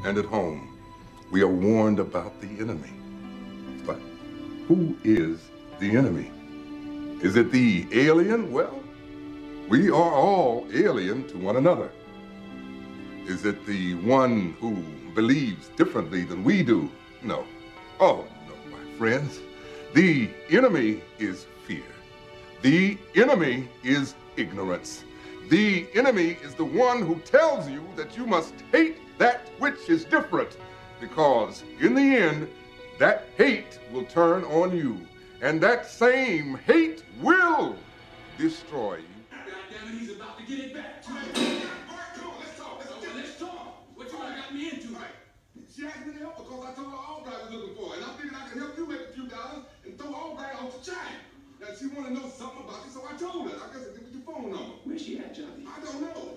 and at home, we are warned about the enemy. But who is the enemy? Is it the alien? Well, we are all alien to one another. Is it the one who believes differently than we do? No. Oh, no, my friends. The enemy is fear. The enemy is ignorance. The enemy is the one who tells you that you must hate that which is different, because in the end, that hate will turn on you, and that same hate will destroy you. Goddammit, he's about to get it back to you. All right, come on, let's talk. Let's talk. What you got me into? Right. She asked me to help because I told her Albright was looking for her, and I figured I could help you make a few dollars and throw Albright off the chain. Now, she wanted to know something about you, so I told her. I guess I give you your phone number. Where's she at, Johnny? I don't know.